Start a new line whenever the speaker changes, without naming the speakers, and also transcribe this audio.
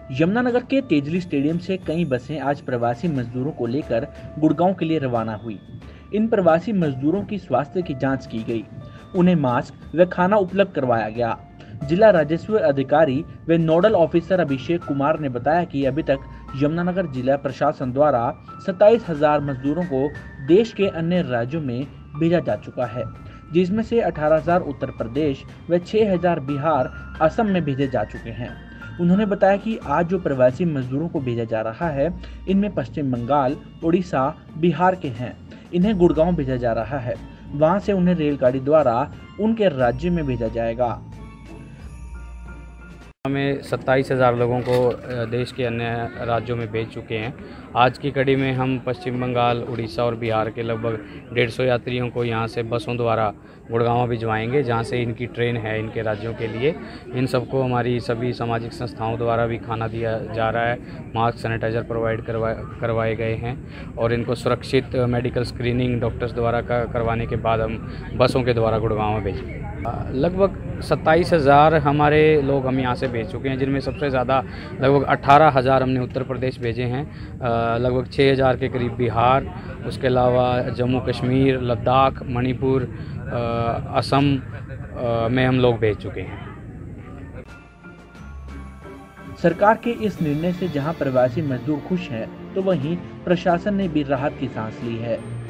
यमुनानगर के तेजली स्टेडियम से कई बसें आज प्रवासी मजदूरों को लेकर गुड़गांव के लिए रवाना हुई। इन प्रवासी मजदूरों की स्वास्थ्य की जांच की गई, उन्हें मास्क व खाना उपलब्ध करवाया गया। जिला राजस्व अधिकारी व नोडल ऑफिसर अभिषेक कुमार ने बताया कि अभी तक यमुनानगर जिला प्रशासन द्वारा 27,000 मजदूरों को देश के अन्य राज्यों में भेजा जा चुका है, जिसमें से 18,000 उत्तर प्रदेश व 6,000 बिहार, असम में भेजे जा चुके हैं। उन्होंने बताया कि आज जो प्रवासी मजदूरों को भेजा जा रहा है, इनमें पश्चिम बंगाल, उड़ीसा, बिहार के हैं। इन्हें गुड़गांव भेजा जा रहा है, वहां से उन्हें रेलगाड़ी द्वारा उनके राज्य में भेजा जाएगा।
हमें 27,000 लोगों को देश के अन्य राज्यों में भेज चुके हैं। आज की कड़ी में हम पश्चिम बंगाल, उड़ीसा और बिहार के लगभग 150 यात्रियों को यहाँ से बसों द्वारा गुड़गांव भिजवाएंगे, जहाँ से इनकी ट्रेन है इनके राज्यों के लिए। इन सबको हमारी सभी सामाजिक संस्थाओं द्वारा भी खाना दिया जा रहा है, मास्क, सैनिटाइज़र प्रोवाइड करवाए गए हैं और इनको सुरक्षित मेडिकल स्क्रीनिंग डॉक्टर्स द्वारा करवाने के बाद हम बसों के द्वारा गुड़गांव भेजेंगे। लगभग 27,000 हमारे लोग हम यहाँ से भेज चुके हैं, जिनमें सबसे ज़्यादा लगभग 18,000 हमने उत्तर प्रदेश भेजे हैं, लगभग 6,000 के करीब बिहार, उसके अलावा जम्मू कश्मीर, लद्दाख, मणिपुर, असम में हम लोग भेज चुके हैं।
सरकार के इस निर्णय से जहां प्रवासी मजदूर खुश हैं, तो वहीं प्रशासन ने भी राहत की सांस ली है।